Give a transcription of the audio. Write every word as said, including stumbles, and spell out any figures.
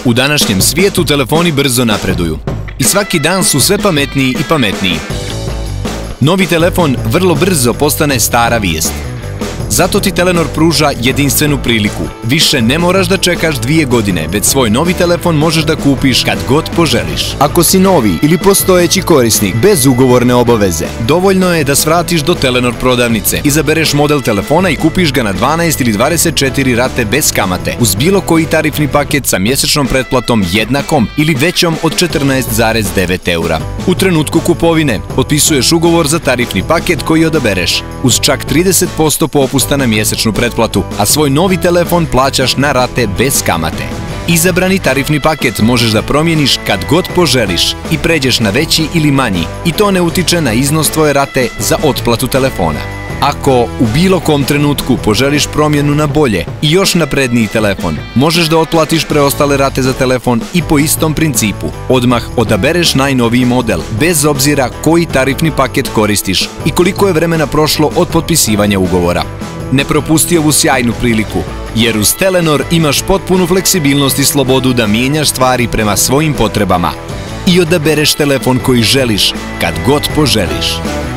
U današnjem svijetu telefoni brzo napreduju i svaki dan su sve pametniji i pametniji. Novi telefon vrlo brzo postane stara vijest. Zato ti Telenor pruža jedinstvenu priliku. Više ne moraš da čekaš dvije godine, već svoj novi telefon možeš da kupiš kad god poželiš. Ako si novi ili postojeći korisnik bez ugovorne obaveze, dovoljno je da svratiš do Telenor prodavnice, izabereš model telefona i kupiš ga na dvanaest ili dvadeset četiri rate bez kamate, uz bilo koji tarifni paket sa mjesečnom pretplatom jednakom ili većom od četrnaest zarez devet eura. U trenutku kupovine potpisuješ ugovor za tarifni paket koji odabereš, uz čak trideset posto popusta na mjesečnu pretplatu, a svoj novi telefon plaćaš na rate bez kamate. Izabrani tarifni paket možeš da promijeniš kad god poželiš i pređeš na veći ili manji, i to ne utiče na iznos tvoje rate za otplatu telefona. Ako u bilo kom trenutku poželiš promjenu na bolje i još napredniji telefon, možeš da otplatiš preostale rate za telefon i po istom principu. Odmah odabereš najnoviji model, bez obzira koji tarifni paket koristiš i koliko je vremena prošlo od potpisivanja ugovora. Ne propusti ovu sjajnu priliku, jer uz Telenor imaš potpunu fleksibilnost i slobodu da mijenjaš stvari prema svojim potrebama i odabereš telefon koji želiš kad god poželiš.